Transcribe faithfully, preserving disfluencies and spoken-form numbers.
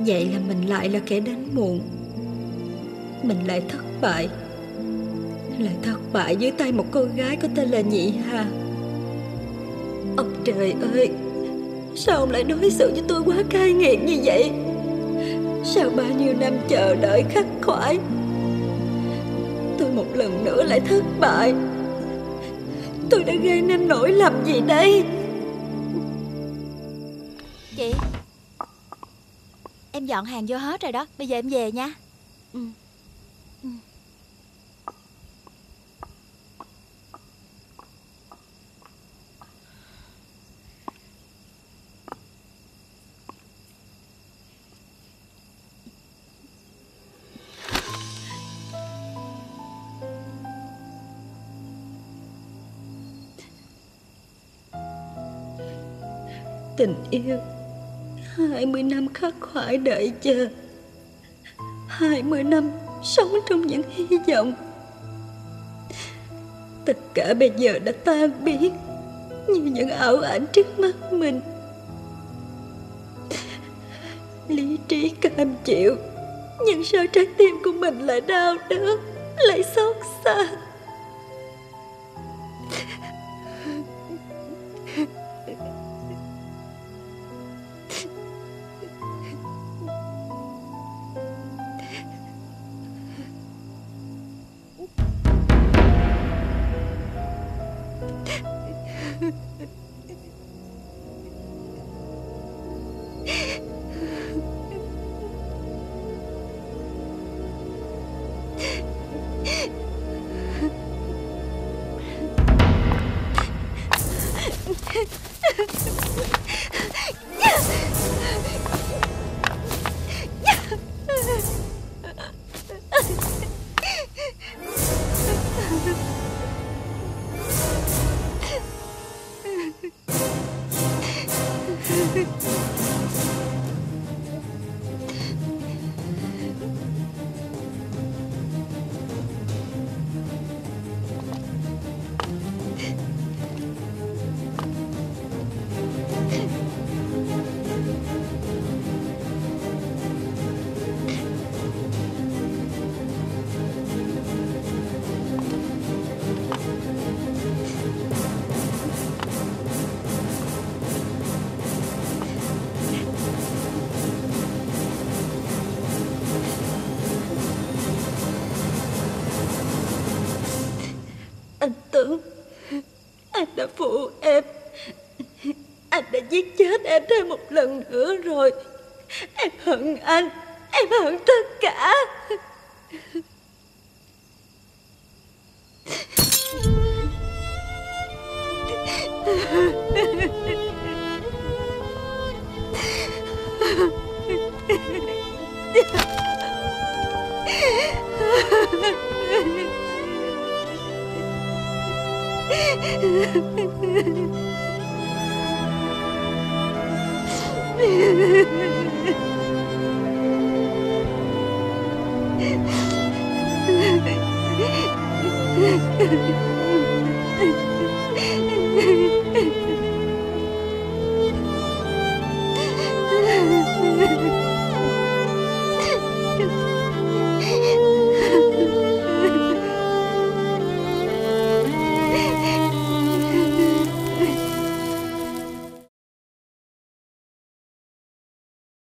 Vậy là mình lại là kẻ đến muộn. Mình lại thất bại. Lại thất bại dưới tay một cô gái có tên là Nhị Hà. Ông trời ơi, sao ông lại đối xử với tôi quá cay nghiệt như vậy? Sau bao nhiêu năm chờ đợi khắc khoải, tôi một lần nữa lại thất bại. Tôi đã gây nên nỗi lầm gì đây? Chị, em dọn hàng vô hết rồi đó. Bây giờ em về nha. Ừ. Ừ. Tình yêu, hai mươi năm khắc khoải đợi chờ, hai mươi năm sống trong những hy vọng. Tất cả bây giờ đã tan biến như những ảo ảnh trước mắt mình. Lý trí cam chịu, nhưng sao trái tim của mình lại đau đớn, lại xót xa. Anh Tuấn, anh đã phụ em. Anh đã giết chết em thêm một lần nữa rồi. Em hận anh. Em hận tất cả.